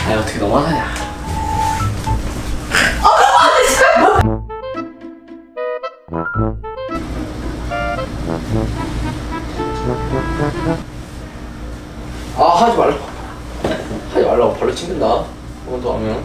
아니 어떻게 너만하냐. 아 하지 말라고. 하지 말라고. 벌레 친근다. 한 번 더 하면.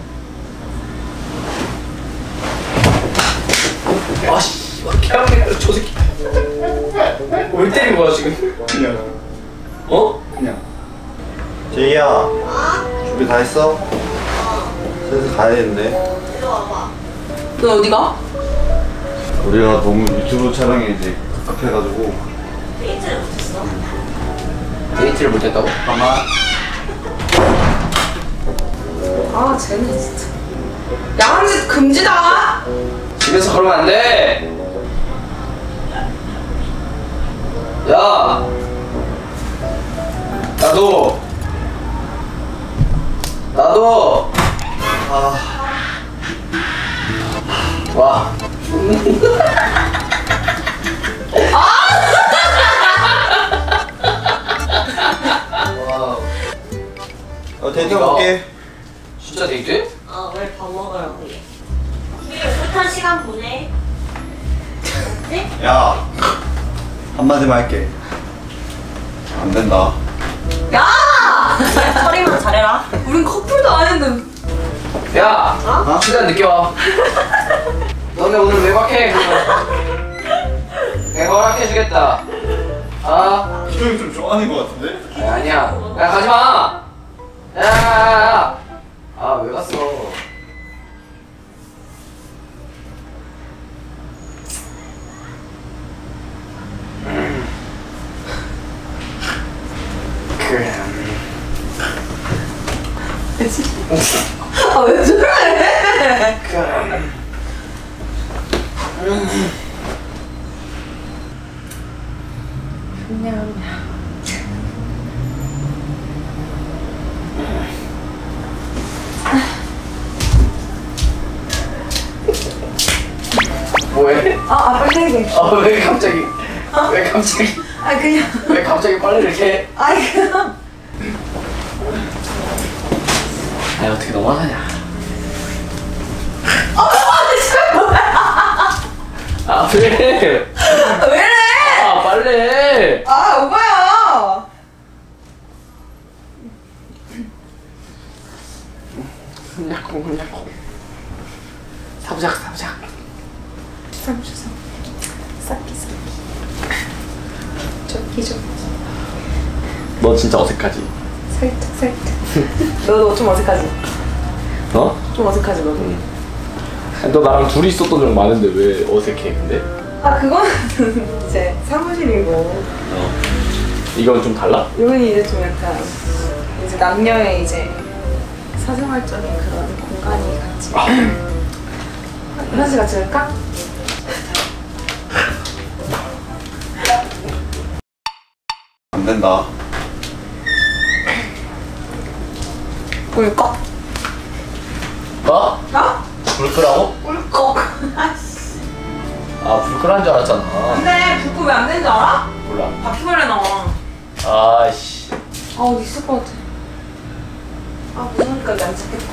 아씨 개학이야 저 새끼. 왜 때린 거야 지금? 그냥. 어? 그냥. 제이야. 준비 다 했어? 슬슬 가야 되는데. 이리 와봐. 너 어디가? 우리가 너무 유튜브 촬영에 이제 급해가지고. 데이트를 못했어? 데이트를 못했다고? 가만. 아 쟤는 진짜 야한짓 금지다. 집에서 그러면 안 돼. 야 나도 와. 데이트 볼게. 진짜 데이트? 왜 밥 먹으라고 해? 우리 오붓한 시간 보내. 네? 야. 한마디만 할게. 안 된다. 야! 처리만 잘해라. 우린 커플도 안 했는데. 야! 어? 시간 늦게 와. 너네 오늘 외박해 그러면. 내가 허락해주겠다. 아? 기동이 좀 좋아하는 것 같은데? 아니야. 야 가지마. 야. 아 왜 갔어? 그래. 아 왜 저래? 그래. 그냥 뭐해? 빨리. 왜 갑자기? 왜 갑자기? 그냥 왜 갑자기 빨래를 이렇게 해? 그냥 아니 어떻게 너만하냐. 아 왜? 왜 이래? 아 빨래. 오빠야. 훈냐콩. 사부작. 주섬. 싹기. 좋기. 너 진짜 어색하지? 살짝. 너 좀 어색하지? 어? 좀 어색하지 너도? 너 나랑 둘이 있었던 적 많은데 왜 어색해 근데? 그건 이제 사무실이고 이건 좀 달라? 여기 이제 좀 약간 이제 남녀의 이제 사생활적인 그런 공간이 같이 화장실 같이 갈까? 안 된다. 꿀꺽. 어? 불 끄라고? 꿀꺽. 불 끄란 줄 알았잖아. 근데 불 끄면 안 되는 줄 알아? 몰라. 바퀴벌레 나와. 아이씨. 어디 있을 것 같아. 무서우니까 이제 안 찾겠다.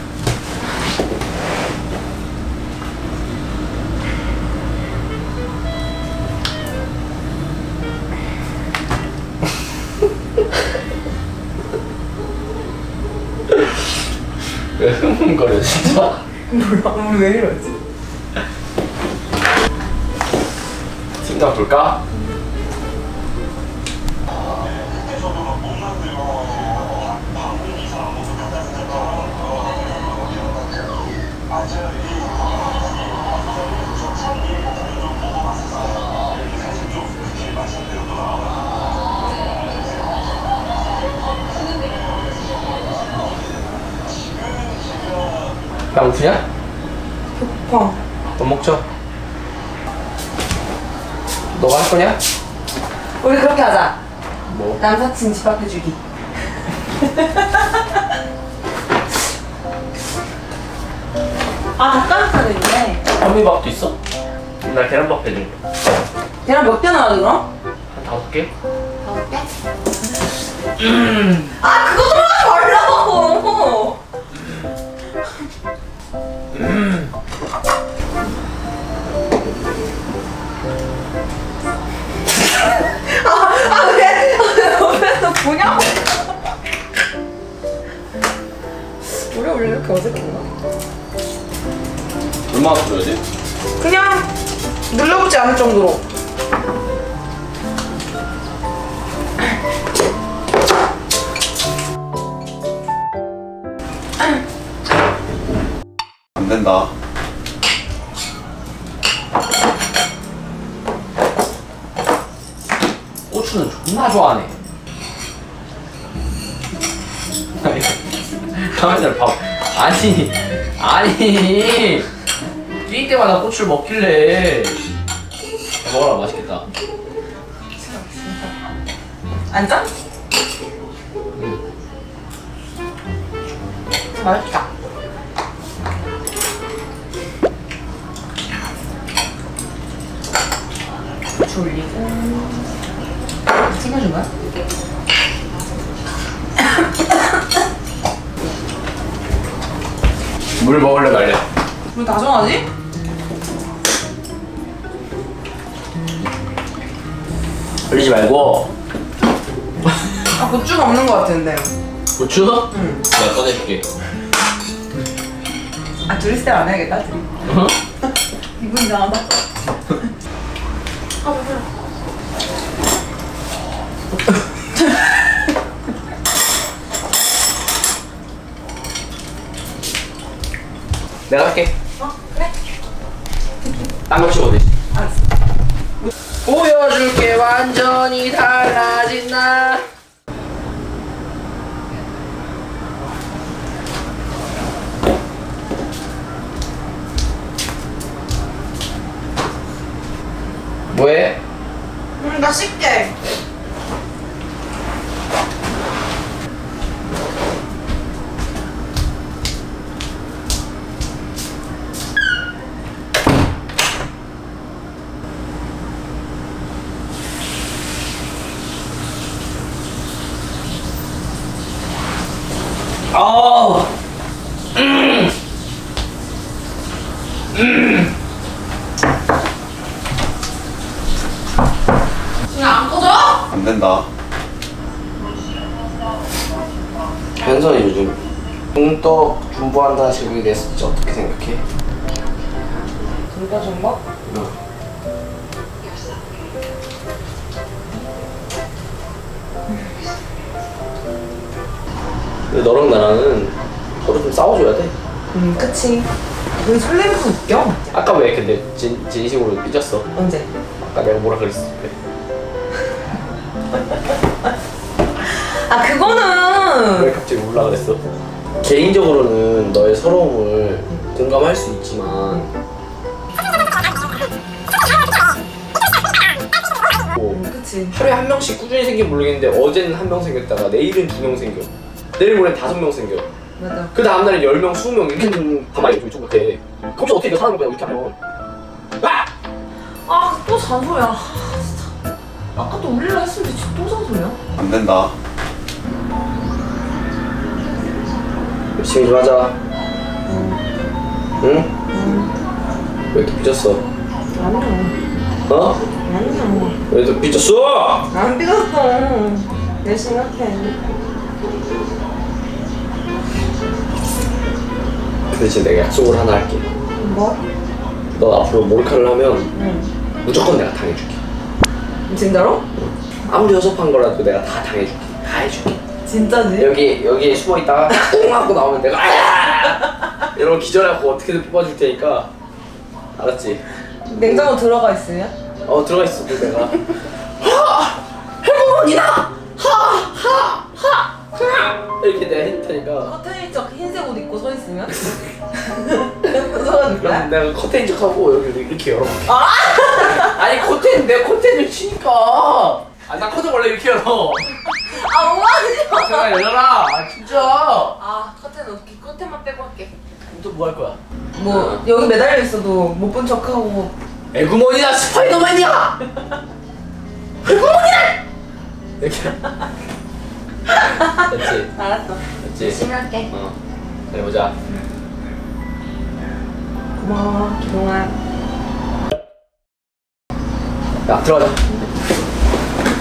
왜 흥분거려 진짜? 몰라. 우리 왜 이러지? 팀장 볼까? 나 웃으냐? 배고파. 밥 먹자. 너가 할 거냐? 우리 그렇게 하자. 뭐? 남사친 집 앞에 주기. 닭가슴살도 있네. 현미밥도 있어? 나 계란밥 해줄게. 계란 몇 개 나와야 그럼? 한 5개? 5개? 그거 들어가지 말라고! 우리 원래 이렇게 어색한가? 얼마나 끓여야 돼? 그냥 눌러붙지 않을 정도로. 안 된다. 고추는 존나 좋아하네. 가만히 봐. 아니 뛸 때마다 고추를 먹길래. 먹어라, 맛있겠다. 앉아? 맛있다. 졸리고. 챙겨준 거야? 물 먹을래 말래? 물 다정하지? 흘리지 말고. 아, 고추가 없는 거 같은데. 고추? 응. 내가 꺼내줄게. 아, 둘이서 안 해야겠다, 둘이. 어? 기분 이상하다. 아, 배불러. 내가 할게. 그래? 딴거 치고 돼. 알았어. 보여줄게 완전히 달라진 나. 뭐해? 나 씻게. 아우. 그냥 안 꺼져? 안 된다. 현선이 요즘 붕떡 중보한다는 제목에 대해서 진짜 어떻게 생각해? 둘다 정박? 근데 너랑 나랑은 서로 좀 싸워줘야 돼. 그치. 왜 설레면서 웃겨? 아까 왜 근데 진심으로 삐졌어? 언제? 아까 내가 뭐라 그랬을 때. 아, 그거는. 왜 갑자기 울라 그랬어? 개인적으로는 너의 서러움을 공감할 수 있지만 그치. 하루에 한 명씩 꾸준히 생기면 모르겠는데 어제는 한 명 생겼다가 내일은 2명 생겨. 내일 모레는 5명 생겨. 맞아. 그 다음날은 10명, 20명 이렇게 가만히 있고 좀 못해. 거기서 어떻게 너 사람을 거야 이렇게 하면. 아! 아, 또 잔소리야. 아, 진짜. 아까도 울리려 했는데 지금 또 잔소리야? 안 된다. 열심히 좀 하자. 응? 왜 이렇게 삐졌어? 아니야. 어? 아니야. 왜 이렇게 삐졌어? 안 삐졌어. 열심히 할게. 대신 내가 약속을 하나 할게. 뭐? 너 앞으로 몰카를 하면 응. 무조건 내가 당해줄게. 진짜로? 아무리 허접한 거라도 내가 다 당해줄게. 다 해줄게. 진짜지? 여기에 숨어 있다가 똥 하고 나오면 내가 아야! 이러고 기절하고 어떻게든 뽑아줄 테니까. 알았지? 냉장고 들어가 있으면? 들어가 있어. 또 내가 해보문이다! 이렇게 내가 해줄 테니까. 커튼이 쪽 흰색 옷 입고 서 있으면? 무서워질 거야? 그럼 내가 커튼인 척하고 여기를 이렇게 열어볼게. 아니 내가 커튼을 치니까. 나 커튼 원래 이렇게 열어. 아, 오하지 제가 열어라. 진짜. 아, 커튼 어떻게 커튼만 빼고 할게. 또 뭐 할 거야? 뭐 여기 매달려 있어도 못 본 척하고. 에그머니나 스파이더맨이야. 에그머니야. 이렇게. 됐지. 알았어. 됐지. 열심히 할게. 잘 해보자. 고마워, 기동아. 야 들어가자.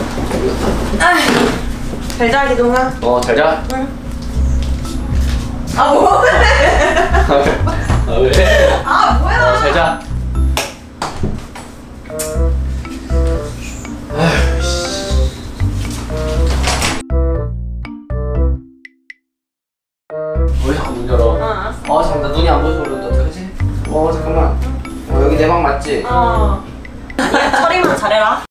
잘 자, 기동아. 잘 자. 응. 아 뭐래? 아 왜? 아 뭐야? 잘 자. 아휴 씨. 왜 자꾸 문 열어? 알았어. 잠깐 나 눈이 안 보여서 그러는데 어떡하지? 잠깐만. 여기 내 방 맞지? 어. 처리만 잘해라.